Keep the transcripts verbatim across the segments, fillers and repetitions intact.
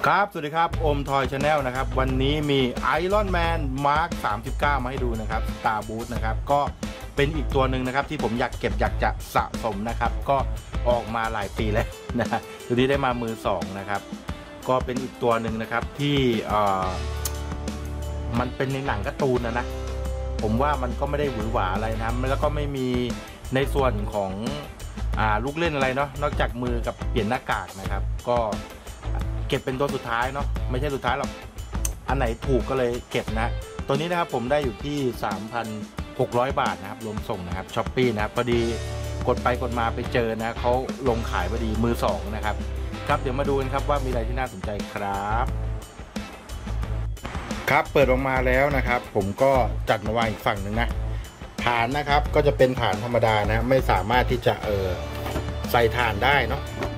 ครับสวัสดีครับโอมทอยชาแนลนะครับวันนี้มีไอรอนแมนมาร์คสามสิบเก้ามาให้ดูนะครับสตาร์บูทนะครับก็เป็นอีกตัวหนึ่งนะครับที่ผมอยากเก็บอยากจะสะสมนะครับก็ออกมาหลายปีแล้วนะตัวนี้ได้มามือสองนะครับก็เป็นอีกตัวหนึ่งนะครับที่เอ่อมันเป็นในหนังการ์ตูนนะนะผมว่ามันก็ไม่ได้หวือหวาอะไรนะแล้วก็ไม่มีในส่วนของอ่าลูกเล่นอะไรเนาะนอกจากมือกับเปลี่ยนหน้ากากนะครับก็เก็บเป็นตัวสุดท้ายเนาะไม่ใช่สุดท้ายหรอกอันไหนถูกก็เลยเก็บนะตัวนี้นะครับผมได้อยู่ที่ สามพันหกร้อย บาทนะครับรวมส่งนะครับช้อปปี้นะครับพอดีกดไปกดมาไปเจอนะเขาลงขายพอดีมือสองนะครับครับเดี๋ยวมาดูกันครับว่ามีอะไรที่น่าสนใจครับครับเปิดออกมาแล้วนะครับผมก็จัดมาวางอีกฝั่งหนึ่งนะฐานนะครับก็จะเป็นฐานธรรมดานะไม่สามารถที่จะเออใส่ฐานได้เนาะ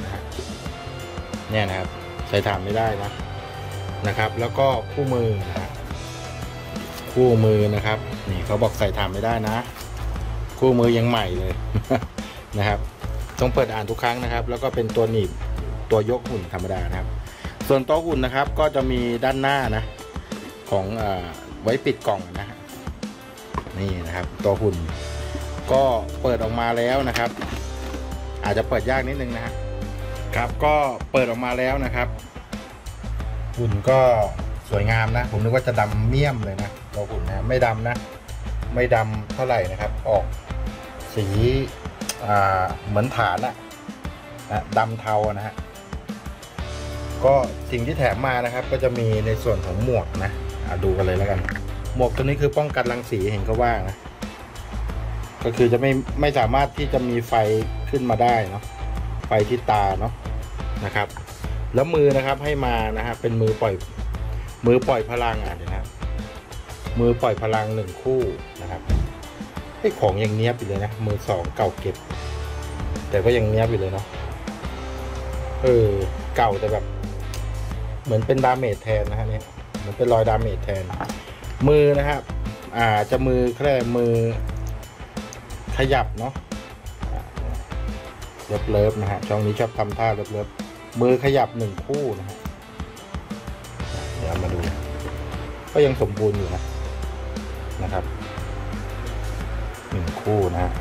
เนี่ยนะครับใส่ฐานไม่ได้นะนะครับแล้วก็คู่มือนะคู่มือนะครับนี่เขาบอกใส่ฐานไม่ได้นะคู่มือยังใหม่เลยนะครับต้องเปิดอ่านทุกครั้งนะครับแล้วก็เป็นตัวหนีบตัวยกหุ่นธรรมดานะครับส่วนตัวหุ่นนะครับก็จะมีด้านหน้านะของอ่าไว้ปิดกล่องนะนี่นะครับตัวหุ่นก็เปิดออกมาแล้วนะครับอาจจะเปิดยากนิดนึงนะฮะครับก็เปิดออกมาแล้วนะครับหุ่นก็สวยงามนะผมนึกว่าจะดำเมี่ยมเลยนะตัวหุ่นนะไม่ดำนะไม่ดำเท่าไหร่นะครับออกสีอ่าเหมือนฐานอะนะดำเทานะฮะก็สิ่งที่แถมมานะครับก็จะมีในส่วนของหมวกนะดูกันเลยแล้วกันหมวกตัวนี้คือป้องกันรังสีเห็นเขาว่านะก็คือจะไม่ไม่สามารถที่จะมีไฟขึ้นมาได้เนาะไฟที่ตาเนาะนะครับแล้วมือนะครับให้มานะฮะเป็นมือปล่อยมือปล่อยพลังอ่ะเดี๋ยวนะมือปล่อยพลังหนึ่งคู่นะครับไอ้ของยังเนี้ยบอยู่เลยนะมือสองเก่าเก็บแต่ก็ยังเนี้ยบอยู่เลยเนาะเออเก่าแต่แบบเหมือนเป็นดาเมจแทนนะฮะเนี่ยเหมือนเป็นรอยดาเมจแทนมือนะครับอ่าจะมือแค่มือขยับเนาะเลิฟเลิฟนะฮะช่องนี้ชอบทำท่าเลิฟเลิฟมือขยับหนึ่งคู่นะฮะเดี๋ยวมาดูก็ยังสมบูรณ์อยู่นะนะครับหนึ่งคู่นะฮะ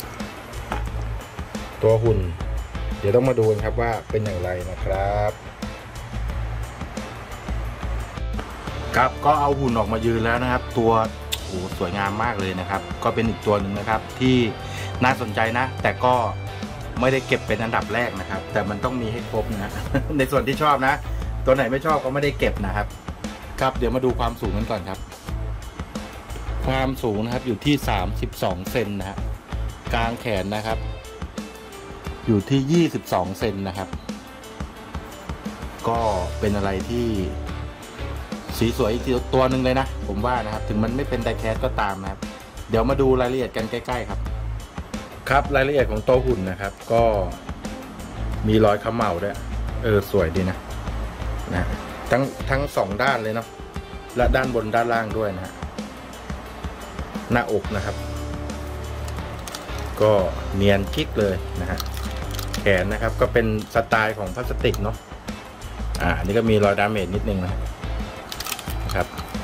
ตัวหุ่นเดี๋ยวต้องมาดูกันครับว่าเป็นอย่างไรนะครับครับก็เอาหุ่นออกมายืนแล้วนะครับตัวโอ้สวยงามมากเลยนะครับก็เป็นอีกตัวหนึ่งนะครับที่น่าสนใจนะแต่ก็ไม่ได้เก็บเป็นอันดับแรกนะครับแต่มันต้องมีให้ครบนะ ในส่วนที่ชอบนะตัวไหนไม่ชอบก็ไม่ได้เก็บนะครับครับเดี๋ยวมาดูความสูงกันก่อนครับความสูงนะครับอยู่ที่สามสิบสองเซนนะฮะกลางแขนนะครับอยู่ที่ยี่สิบสองเซนนะครับก็เป็นอะไรที่สีสวยอีกตัวหนึ่งเลยนะผมว่านะครับถึงมันไม่เป็นไดแคสก็ตามนะครับเดี๋ยวมาดูรายละเอียดกันใกล้ๆครับครับรายละเอียดของตัวหุ่นนะครับก็มีรอยเขม่าด้วยเออสวยดีนะนะทั้งทั้งสองด้านเลยเนาะและด้านบนด้านล่างด้วยนะฮะหน้าอกนะครับก็เนียนกิ๊กเลยนะฮะแขนนะครับก็เป็นสไตล์ของพลาสติกเนาะอ่านี่ก็มีรอยดาเมจนิดนึงนะครับ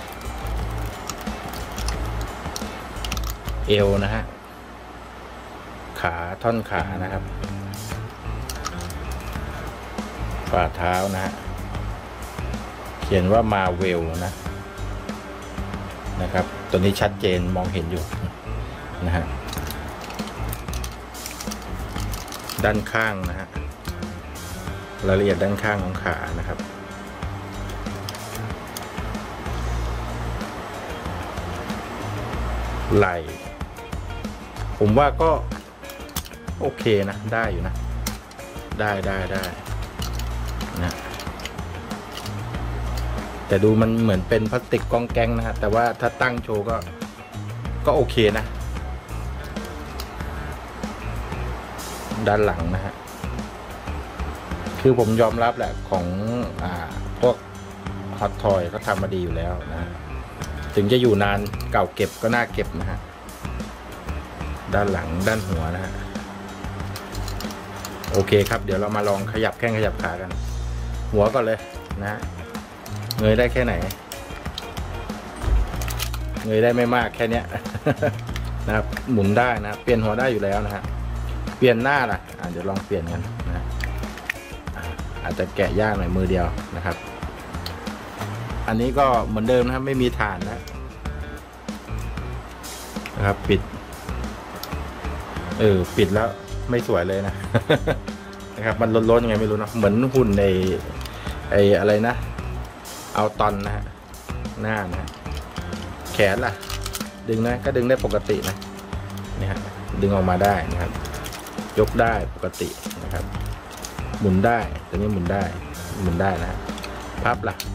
เอวนะฮะขาท่อนขานะครับฝ่าเท้านะฮะเขียนว่ามาเวลนะนะครับตัวนี้ชัดเจนมองเห็นอยู่นะฮะด้านข้างนะฮะรายละเอียดด้านข้างของขานะครับไหล่ผมว่าก็โอเคนะได้อยู่นะได้ได้ได้นะแต่ดูมันเหมือนเป็นพลาสติกกองแกงนะฮะแต่ว่าถ้าตั้งโชว์ก็ก็โอเคนะด้านหลังนะฮะคือผมยอมรับแหละของอ่าพวกฮอตทอยเขาทำมาดีอยู่แล้วนะถึงจะอยู่นานเก่าเก็บก็น่าเก็บนะฮะด้านหลังด้านหัวนะฮะโอเคครับเดี๋ยวเรามาลองขยับแข้งขยับขากันหัวก่อนเลยนะเงยได้แค่ไหนเงยได้ไม่มากแค่เนี้ย นะครับหมุนได้นะเปลี่ยนหัวได้อยู่แล้วนะฮะเปลี่ยนหน้าล่ะอ่ะเดี๋ยวลองเปลี่ยนกันนะอาจจะแกะยากหน่อยมือเดียวนะครับอันนี้ก็เหมือนเดิมนะครับไม่มีฐานนะนะครับปิดเออปิดแล้วไม่สวยเลยนะ นะครับมันล้นๆยังไงไม่รู้เนาะเหมือนหุ่นในไออะไรนะเอาตอนนะฮะหน้านะแขนล่ะดึงนะก็ดึงได้ปกตินะนี่ฮะดึงออกมาได้นะครับยกได้ปกตินะครับหมุนได้ตัวนี้หมุนได้หมุนได้นะพับล่ะ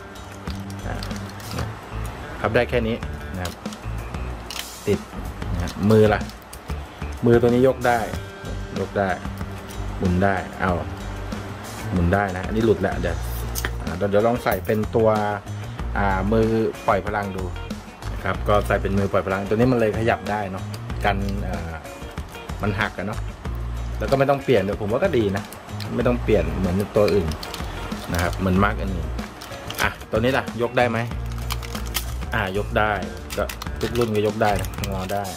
พับได้แค่นี้นะครับติดนะมือล่ะมือตัวนี้ยกได้ยกได้หมุนได้เอาหมุนได้นะอันนี้หลุดแล้วเดี๋ยวเดี๋ยวลองใส่เป็นตัวอ่ามือปล่อยพลังดูนะครับก็ใส่เป็นมือปล่อยพลังตัวนี้มันเลยขยับได้เนาะกันอ่ามันหักกันเนาะแล้วก็ไม่ต้องเปลี่ยนด้วยผมว่าก็ดีนะไม่ต้องเปลี่ยนเหมือนตัวอื่นนะครับเหมือนมาร์กอันนี้อ่ะตัวนี้ล่ะยกได้ไหมอ่ายกได้ก็ทุกรุ่นก็ยกได้นะงอได้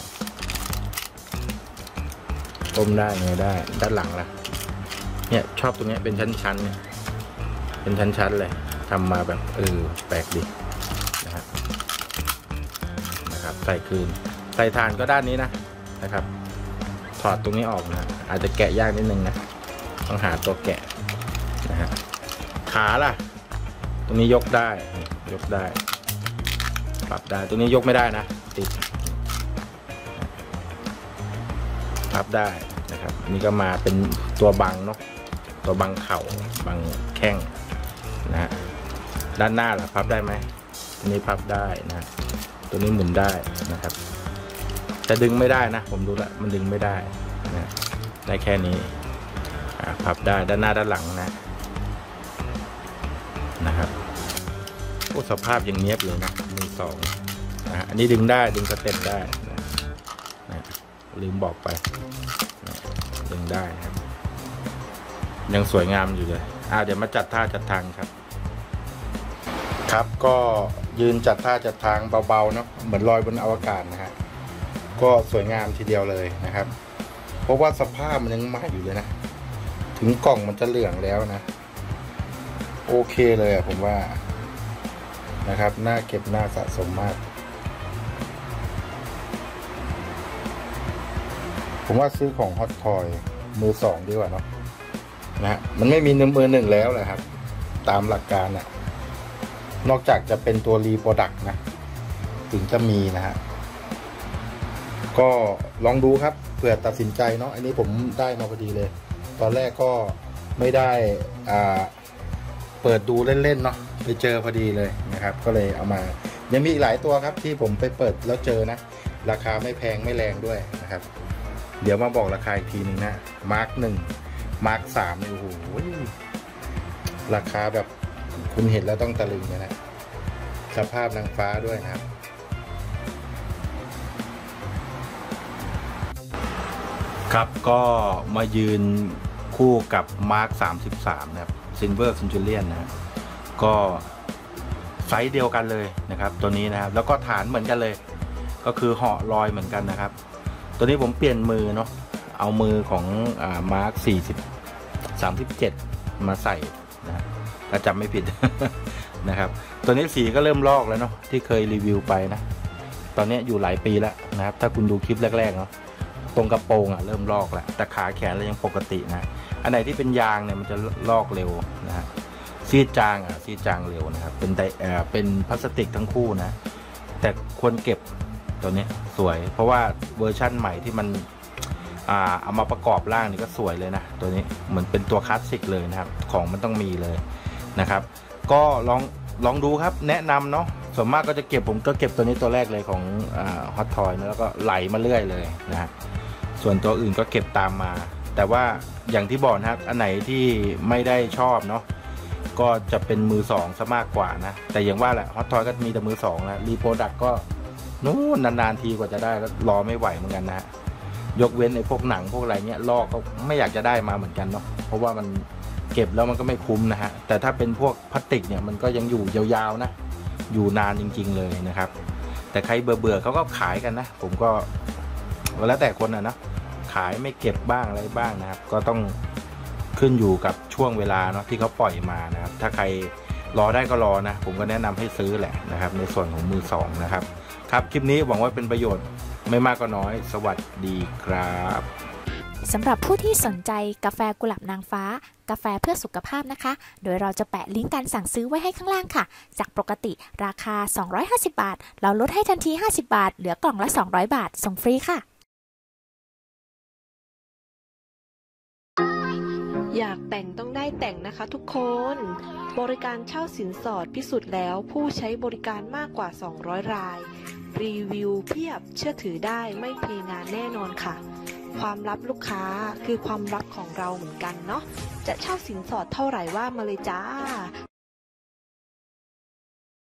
ก้มได้เงยได้ด้านหลังล่ะเนี่ยชอบตรงนี้เป็นชั้นๆเนี่ยเป็นชั้นๆเลยทำมาแบบเออแปลกดีนะครับนะครับใส่คืนใส่ฐานก็ด้านนี้นะนะครับถอดตรงนี้ออกนะอาจจะแกะยากนิดนึงนะต้องหาตัวแกะนะฮะขาล่ะตรงนี้ยกได้ยกได้ปรับได้ตรงนี้ยกไม่ได้นะติดพับได้นะครับนี่ก็มาเป็นตัวบังเนาะตัวบังเข่าบังแข้งนะฮะด้านหน้าล่ะพับได้ไหมตัวนี้พับได้นะตัวนี้หมุนได้นะครับแต่ดึงไม่ได้นะผมดูแล้วมันดึงไม่ได้นะได้แค่นี้พับได้ด้านหน้าด้านหลังนะนะครับโอ้สภาพยังเนี้ยบเลยนะมือสองนะอันนี้ดึงได้ดึงสเต็ปได้นะนะลืมบอกไปนะดึงได้ครับยังสวยงามอยู่เลยอ่าเดี๋ยวมาจัดท่าจัดทางครับครับก็ยืนจัดท่าจัดทางเบาๆเนาะเหมือนลอยบนอวกาศนะฮะก็สวยงามทีเดียวเลยนะครับเพราะว่าสภาพมันยังใหม่อยู่เลยนะถึงกล่องมันจะเหลืองแล้วนะโอเคเลยอะผมว่านะครับน่าเก็บน่าสะสมมากผมว่าซื้อของฮอตทอยมือสองดีกว่าเนาะนะฮะมันไม่มีมือหนึ่งแล้วแหละครับตามหลักการน่ะนอกจากจะเป็นตัวรีโปรดักต์นะถึงจะมีนะฮะก็ลองดูครับเผื่อตัดสินใจเนาะอันนี้ผมได้มาพอดีเลยตอนแรกก็ไม่ได้อ่าเปิดดูเล่นๆเนาะไปเจอพอดีเลยนะครับก็เลยเอามายังมีอีกหลายตัวครับที่ผมไปเปิดแล้วเจอนะราคาไม่แพงไม่แรงด้วยนะครับเดี๋ยวมาบอกราคาอีกทีนึงนะมาร์คหนึ่งมาร์คสามโอ้โหราคาแบบคุณเห็นแล้วต้องตะลึงนะสภาพนางฟ้าด้วยนะครับครับก็มายืนคู่กับมาร์คสามสิบสามนะครับซิลเวอร์เซนจูเรียนนะก็ไซส์เดียวกันเลยนะครับตัวนี้นะครับแล้วก็ฐานเหมือนกันเลยก็คือเหาะลอยเหมือนกันนะครับตัวนี้ผมเปลี่ยนมือเนาะเอามือของอ่ามาร์คสี่สิบสามสิบเจ็ดมาใส่นะถ้าจำไม่ผิด นะครับตัวนี้สีก็เริ่มลอกแล้วเนาะที่เคยรีวิวไปนะตอนนี้อยู่หลายปีแล้วนะครับถ้าคุณดูคลิปแรกๆเนาะตรงกระโปรงอ่ะเริ่มลอกแล้วแต่ขาแขนเรายังปกตินะอันไหนที่เป็นยางเนี่ยมันจะลอกเร็วนะฮะซีดจางอ่ะซีดจางเร็วนะครับเป็นไดเอ่อเป็นพลาสติกทั้งคู่นะแต่ควรเก็บตัวนี้สวยเพราะว่าเวอร์ชั่นใหม่ที่มันอ่าเอามาประกอบร่างนี่ก็สวยเลยนะตัวนี้เหมือนเป็นตัวคลาสสิกเลยนะครับของมันต้องมีเลยนะครับก็ลองลองดูครับแนะนำเนาะส่วนมากก็จะเก็บผมก็เก็บตัวนี้ตัวแรกเลยของอ่าฮอตทอยนะแล้วก็ไหลมาเรื่อยเลยนะฮะส่วนตัวอื่นก็เก็บตามมาแต่ว่าอย่างที่บอกนะครับอันไหนที่ไม่ได้ชอบเนาะก็จะเป็นมือสองซะมากกว่านะแต่อย่างว่าแหละฮอตทอยก็มีแต่มือสองนะรีโปรดักก็นู้นนานๆทีกว่าจะได้แล้วรอไม่ไหวเหมือนกันนะยกเว้นไอ้พวกหนังพวกอะไรเงี้ยลอกก็ไม่อยากจะได้มาเหมือนกันเนาะเพราะว่ามันเก็บแล้วมันก็ไม่คุ้มนะฮะแต่ถ้าเป็นพวกพลาสติกเนี่ยมันก็ยังอยู่ยาวๆนะอยู่นานจริงๆเลยนะครับแต่ใครเบื่อๆเขาก็ขายกันนะผมก็แล้วแต่คนนะนะขายไม่เก็บบ้างอะไรบ้างนะครับก็ต้องขึ้นอยู่กับช่วงเวลาเนาะที่เขาปล่อยมานะครับถ้าใครรอได้ก็รอนะผมก็แนะนำให้ซื้อแหละนะครับในส่วนของมือสองนะครับครับคลิปนี้หวังว่าเป็นประโยชน์ไม่มากก็น้อยสวัสดีครับสำหรับผู้ที่สนใจกาแฟกุหลาบนางฟ้ากาแฟเพื่อสุขภาพนะคะโดยเราจะแปะลิงก์การสั่งซื้อไว้ให้ข้างล่างค่ะจากปกติราคาสองร้อยห้าสิบบาทเราลดให้ทันทีห้าสิบบาทเหลือกล่องละสองร้อยบาทส่งฟรีค่ะอยากแต่งต้องได้แต่งนะคะทุกคนบริการเช่าสินสอดพิสูจน์แล้วผู้ใช้บริการมากกว่าสองร้อยรายรีวิวเพียบเชื่อถือได้ไม่เพงานแน่นอนค่ะความลับลูกค้าคือความลับของเราเหมือนกันเนาะจะเช่าสินสอดเท่าไหร่ว่ามาเลยจ้า